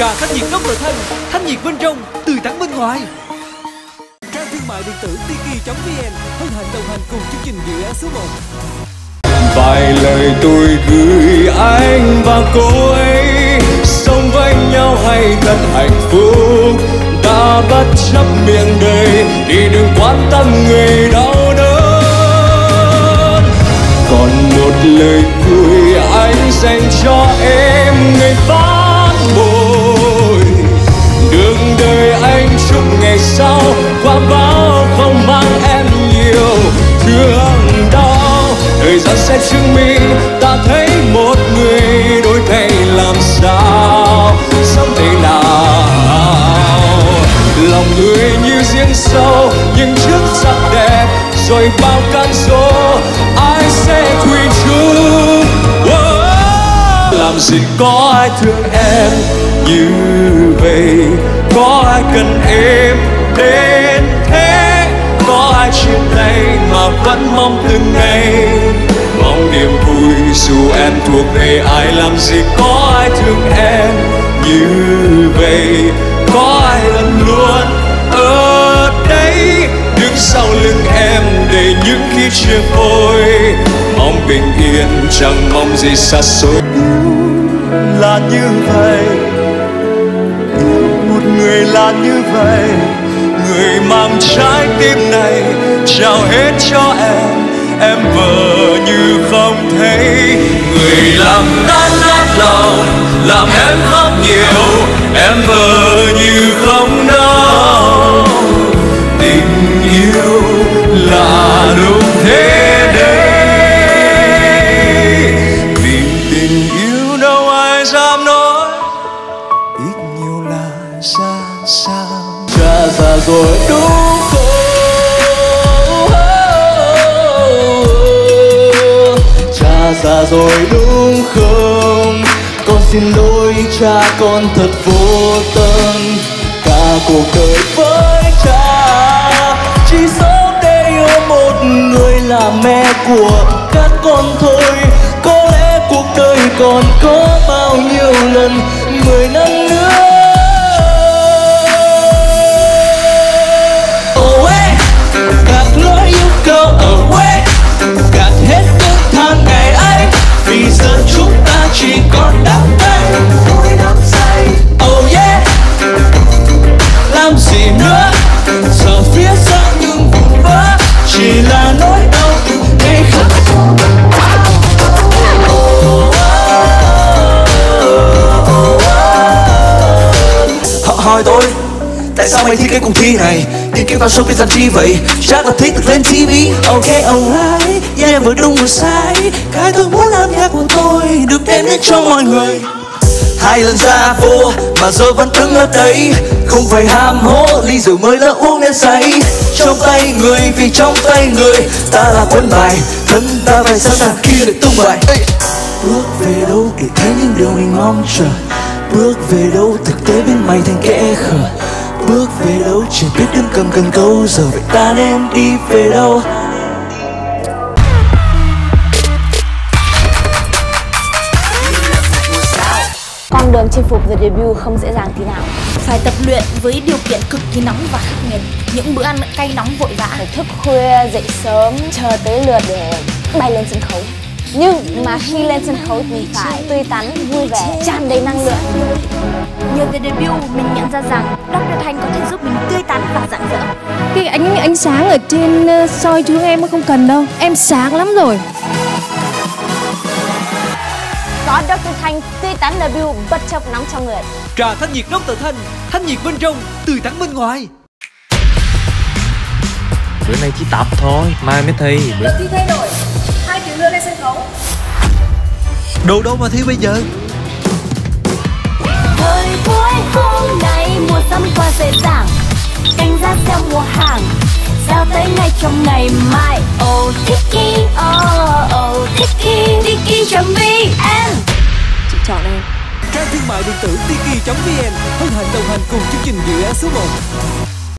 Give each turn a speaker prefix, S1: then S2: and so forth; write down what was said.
S1: Trà thanh nhiệt Dr. Thanh nhiệt bên trong, tươi tắn bên ngoài.
S2: Trang thương mại điện tử tiki.vn hân hạnh đồng hành cùng chương trình dự án số 1.
S3: Vài lời tôi gửi anh và cô ấy, sống với nhau hay thật hạnh phúc. Ta bất chấp miệng đời thì đừng quan tâm người đau đớn. Còn một lời cười anh dành cho em, người phản bội. Đường đời anh chúc ngày sau qua bão không mang em nhiều thương đau. Thời gian sẽ chứng minh ta thấy một người đổi thay làm sao, sống thế nào. Lòng người như giếng sâu nhưng trước sắc đẹp rồi bao cơn gió ai sẽ thủy chung. Làm gì có ai thương em như vậy, có ai cần em đến thế, có ai chia tay mà vẫn mong từng ngày, mong niềm vui dù em thuộc về ai. Làm gì có ai thương em như vậy, có ai vẫn luôn ở đây đứng sau lưng em để những khi chia phôi. Mong bình yên chẳng mong gì xa xôi. Là như vậy, một người là như vậy, người mang trái tim này trao hết cho em vờ như không thấy. Người làm tan nát lòng, làm em khóc nhiều, em vờ như không đau. Tình yêu là đúng thế đấy, vì tình yêu đâu ai dám nói, ít nhiều là ra sao. Cha già rồi đúng không? Cha già rồi đúng không? Con xin lỗi cha, con thật vô tâm. Cả cuộc đời với cha chỉ sống để yêu một người là mẹ của các con thôi. Có lẽ cuộc đời còn có bao nhiêu lần 10 năm nữa. Gạt lối yêu cầu away, gạt hết những tháng ngày ấy, vì giờ chúng ta chỉ còn đắm say, mỗi đắm say. Oh yeah, làm gì nữa, giờ phía sau những vụn vỡ chỉ là nỗi đau ngày khắc sâu. Họ hỏi tôi tại sao mày thích cái cuộc thi này, tìm kiếm cảm xúc biết làm chi vậy, chắc là thích được lên TV. Ok alright, yeah vừa đúng vừa sai, cái tôi muốn làm nhạc của tôi được đem đến cho mọi người. 2 lần ra vô mà giờ vẫn đứng ở đây, không phải ham hố ly rượu mới lỡ uống nên say. Trong tay người vì trong tay người, ta là quân bài, thân ta phải sẵn sàng khi để tung bài. Bước về đâu để thấy những điều mình mong chờ, bước về đâu thực tế bên mày thành kẻ khờ. Bước về đâu chỉ biết đứng cầm cần câu, giờ vậy ta nên đi về đâu?
S4: Con đường chinh phục The Debut không dễ dàng tí nào.
S5: Phải tập luyện với điều kiện cực kỳ nóng và khắc nghiệt, những bữa ăn cay nóng vội vã,
S4: phải thức khuya dậy sớm chờ tới lượt để bay lên sân khấu. Nhưng mà khi lên sân khấu thì phải tươi tắn, vui vẻ, tràn đầy năng lượng.
S5: Nhờ The Debut, mình nhận ra rằng Dr. Thanh có thể giúp mình tươi tắn và rạng rỡ.
S6: Cái ánh sáng ở trên soi chúng em không cần đâu, em sáng lắm rồi.
S4: Có Dr. Thanh tươi tắn debut bất chấp nóng trong người.
S1: Trà thanh nhiệt Dr. Thanh nhiệt bên trong, tươi tắn bên ngoài.
S7: Bữa nay chỉ tập thôi, mai mới thi.
S5: Lịch thi thay đổi, 2 tiếng nữa lên sân khấu.
S1: Đồ đâu mà thi bây giờ?
S5: Thời cuối hôm nay mùa sắm qua dễ dàng, canh giá sale mùa hàng, giao tới ngay trong ngày mai. Oh Tiki, oh Tiki, Tiki.vn.
S4: Chị chọn em.
S2: Trang thương mại điện tử tiki.vn hân hạnh đồng hành cùng chương trình dự án số 1.